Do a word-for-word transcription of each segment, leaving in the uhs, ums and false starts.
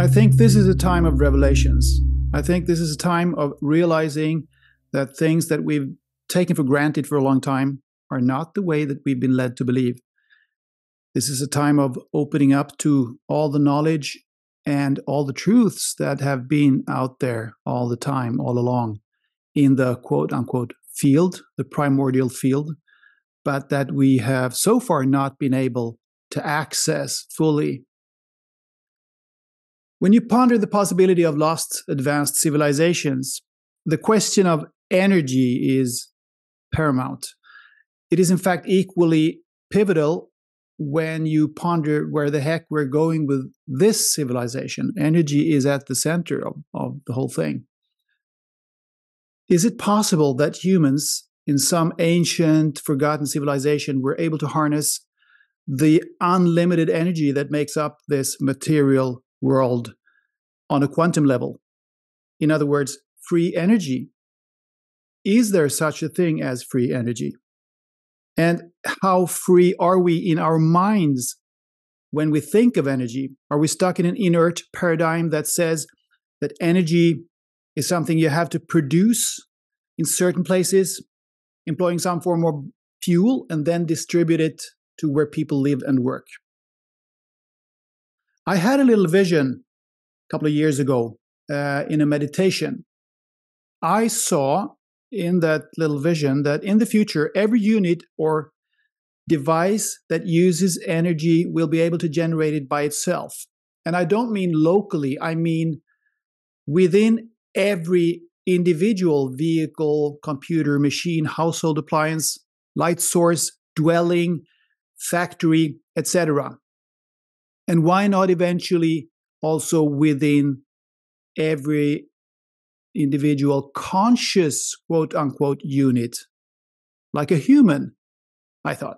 I think this is a time of revelations. I think this is a time of realizing that things that we've taken for granted for a long time are not the way that we've been led to believe. This is a time of opening up to all the knowledge and all the truths that have been out there all the time, all along, in the quote-unquote field, the primordial field, but that we have so far not been able to access fully. When you ponder the possibility of lost advanced civilizations, the question of energy is paramount. It is in fact equally pivotal when you ponder where the heck we're going with this civilization. Energy is at the center of, of the whole thing. Is it possible that humans in some ancient, forgotten civilization were able to harness the unlimited energy that makes up this material world on a quantum level? In other words, free energy. Is there such a thing as free energy? And how free are we in our minds when we think of energy? Are we stuck in an inert paradigm that says that energy is something you have to produce in certain places, employing some form of fuel, and then distribute it to where people live and work? I had a little vision a couple of years ago uh, in a meditation. I saw in that little vision that in the future, every unit or device that uses energy will be able to generate it by itself. And I don't mean locally, I mean within every individual vehicle, computer, machine, household appliance, light source, dwelling, factory, et cetera. And why not eventually also within every individual conscious, quote-unquote, unit, like a human, I thought.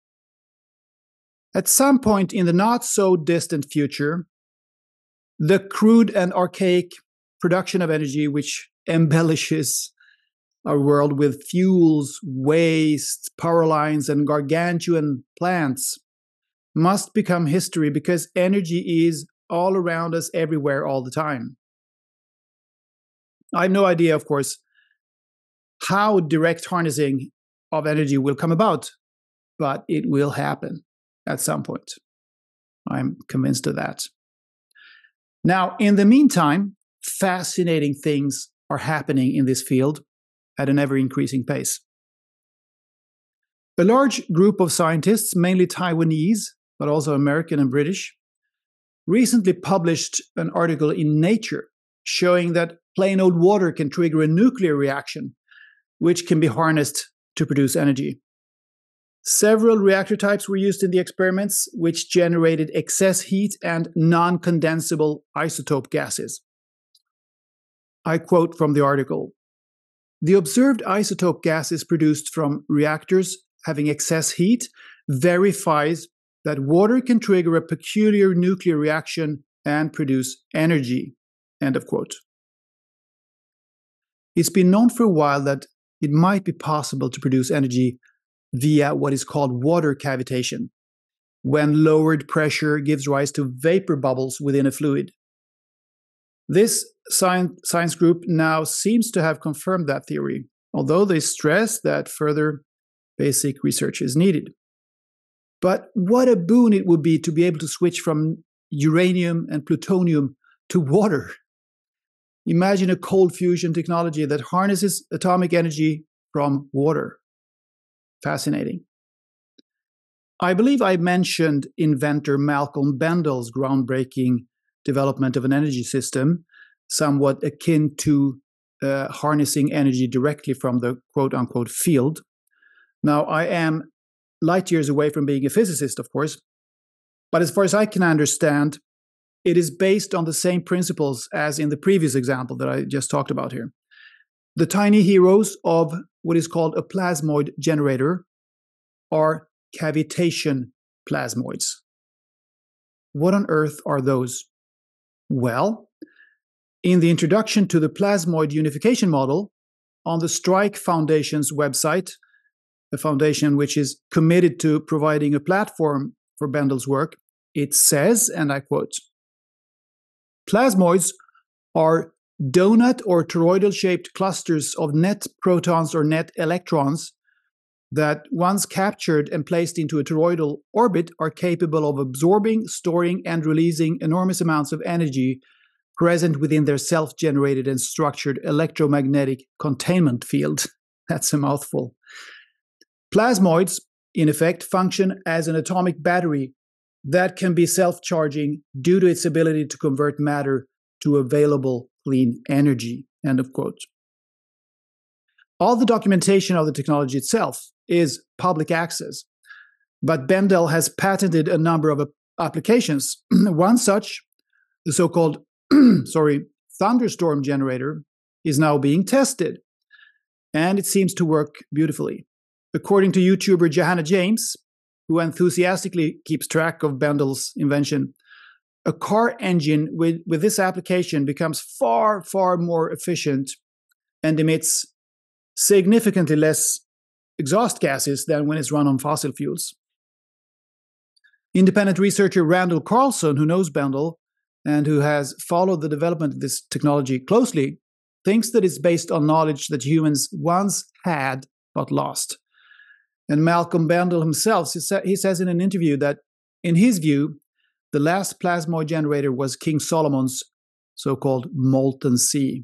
At some point in the not-so-distant future, the crude and archaic production of energy, which embellishes our world with fuels, waste, power lines, and gargantuan plants, must become history because energy is all around us everywhere all the time. I have no idea, of course, how direct harnessing of energy will come about, but it will happen at some point. I'm convinced of that. Now, in the meantime, fascinating things are happening in this field at an ever-increasing pace. A large group of scientists, mainly Taiwanese, but also American and British, recently published an article in Nature showing that plain old water can trigger a nuclear reaction, which can be harnessed to produce energy. Several reactor types were used in the experiments, which generated excess heat and non-condensable isotope gases. I quote from the article, "The observed isotope gases produced from reactors having excess heat verifies that water can trigger a peculiar nuclear reaction and produce energy." End of quote. It's been known for a while that it might be possible to produce energy via what is called water cavitation, when lowered pressure gives rise to vapor bubbles within a fluid. This science, science group now seems to have confirmed that theory, although they stress that further basic research is needed. But what a boon it would be to be able to switch from uranium and plutonium to water. Imagine a cold fusion technology that harnesses atomic energy from water. Fascinating. I believe I mentioned inventor Malcolm Bendel's groundbreaking development of an energy system, somewhat akin to uh, harnessing energy directly from the quote-unquote field. Now, I am light years away from being a physicist, of course, but as far as I can understand, it is based on the same principles as in the previous example that I just talked about here. The tiny heroes of what is called a plasmoid generator are cavitation plasmoids. What on earth are those? Well, in the introduction to the plasmoid unification model, on the Strike Foundation's website, a foundation which is committed to providing a platform for Bendel's work, it says, and I quote, Plasmoids are donut or toroidal-shaped clusters of net protons or net electrons that, once captured and placed into a toroidal orbit, are capable of absorbing, storing, and releasing enormous amounts of energy present within their self-generated and structured electromagnetic containment field. That's a mouthful. Plasmoids, in effect, function as an atomic battery that can be self-charging due to its ability to convert matter to available clean energy. End of quote. All the documentation of the technology itself is public access, but Bendel has patented a number of applications. One such, the so-called sorry, thunderstorm generator, is now being tested, and it seems to work beautifully. According to YouTuber Johanna James, who enthusiastically keeps track of Bendel's invention, a car engine with, with this application becomes far, far more efficient and emits significantly less exhaust gases than when it's run on fossil fuels. Independent researcher Randall Carlson, who knows Bendel and who has followed the development of this technology closely, thinks that it's based on knowledge that humans once had but lost. And Malcolm Bendel himself, he says in an interview that, in his view, the last plasmoid generator was King Solomon's so-called molten sea.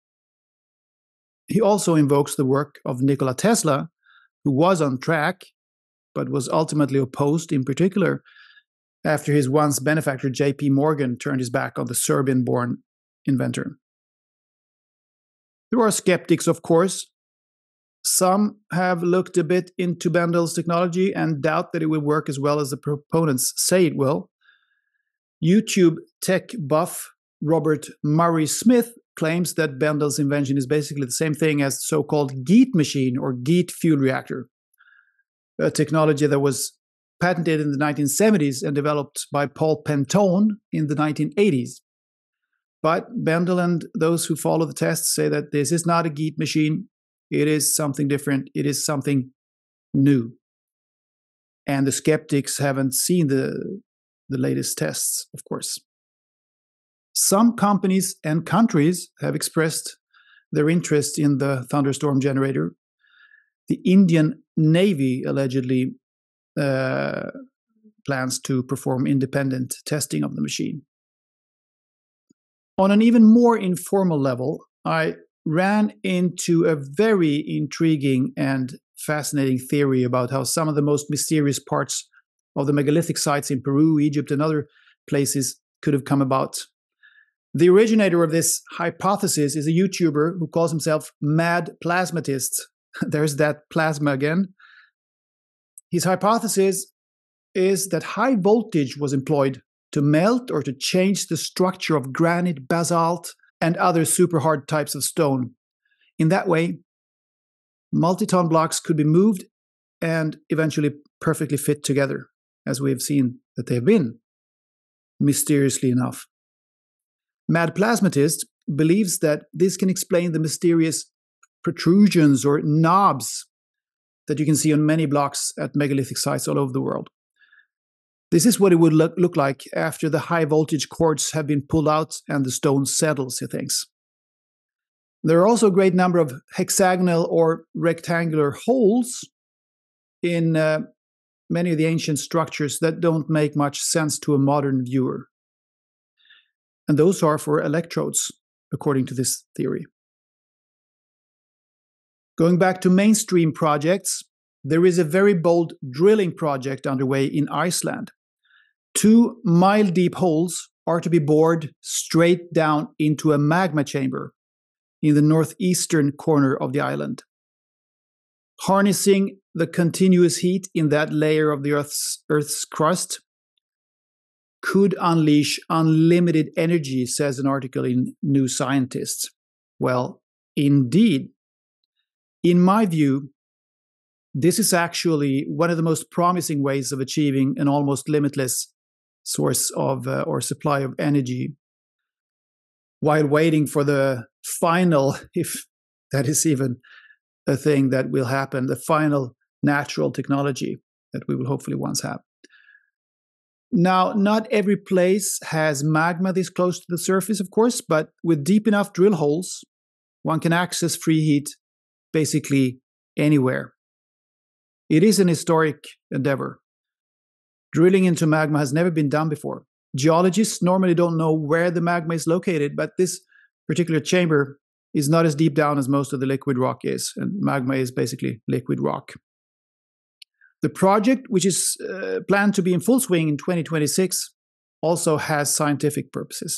He also invokes the work of Nikola Tesla, who was on track, but was ultimately opposed, in particular, after his once benefactor J P Morgan turned his back on the Serbian-born inventor. There are skeptics, of course. Some have looked a bit into Bendel's technology and doubt that it will work as well as the proponents say it will. YouTube tech buff Robert Murray Smith claims that Bendel's invention is basically the same thing as the so-called GEAT machine or GEAT fuel reactor, a technology that was patented in the nineteen seventies and developed by Paul Pentone in the nineteen eighties. But Bendel and those who follow the tests say that this is not a GEAT machine. It is something different. It is something new. And the skeptics haven't seen the, the latest tests, of course. Some companies and countries have expressed their interest in the thunderstorm generator. The Indian Navy allegedly uh, plans to perform independent testing of the machine. On an even more informal level, I ran into a very intriguing and fascinating theory about how some of the most mysterious parts of the megalithic sites in Peru, Egypt, and other places could have come about. The originator of this hypothesis is a YouTuber who calls himself Mad Plasmatist. There's that plasma again. His hypothesis is that high voltage was employed to melt or to change the structure of granite, basalt, and other super hard types of stone. In that way, multi-ton blocks could be moved and eventually perfectly fit together, as we have seen that they have been, mysteriously enough. Mad Plasmatist believes that this can explain the mysterious protrusions or knobs that you can see on many blocks at megalithic sites all over the world. This is what it would look, look like after the high voltage cords have been pulled out and the stone settles, he thinks. There are also a great number of hexagonal or rectangular holes in uh, many of the ancient structures that don't make much sense to a modern viewer. And those are for electrodes, according to this theory. Going back to mainstream projects, there is a very bold drilling project underway in Iceland. Two mile-deep holes are to be bored straight down into a magma chamber in the northeastern corner of the island. Harnessing the continuous heat in that layer of the Earth's, Earth's crust could unleash unlimited energy, says an article in New Scientist. Well, indeed. In my view, this is actually one of the most promising ways of achieving an almost limitless source of uh, or supply of energy while waiting for the final, if that is even a thing that will happen, the final natural technology that we will hopefully once have. Now, not every place has magma this close to the surface, of course, but with deep enough drill holes, one can access free heat basically anywhere. It is an historic endeavor. Drilling into magma has never been done before. Geologists normally don't know where the magma is located, but this particular chamber is not as deep down as most of the liquid rock is, and magma is basically liquid rock. The project, which is uh, planned to be in full swing in twenty twenty-six, also has scientific purposes.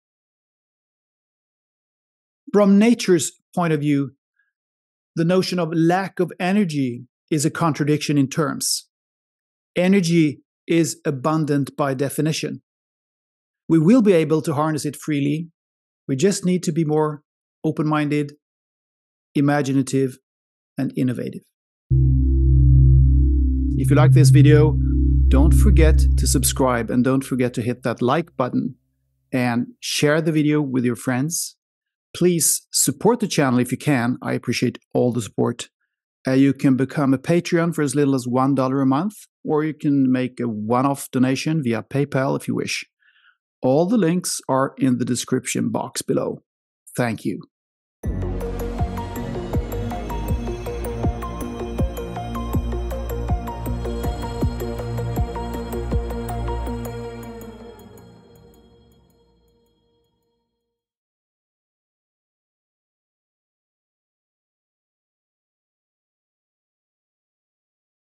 From nature's point of view, the notion of lack of energy is a contradiction in terms. Energy is abundant by definition. We will be able to harness it freely. We just need to be more open-minded, imaginative, and innovative. If you like this video, don't forget to subscribe and don't forget to hit that like button and share the video with your friends. Please support the channel if you can. I appreciate all the support. Uh, you can become a Patreon for as little as one dollar a month, or you can make a one-off donation via PayPal if you wish. All the links are in the description box below. Thank you.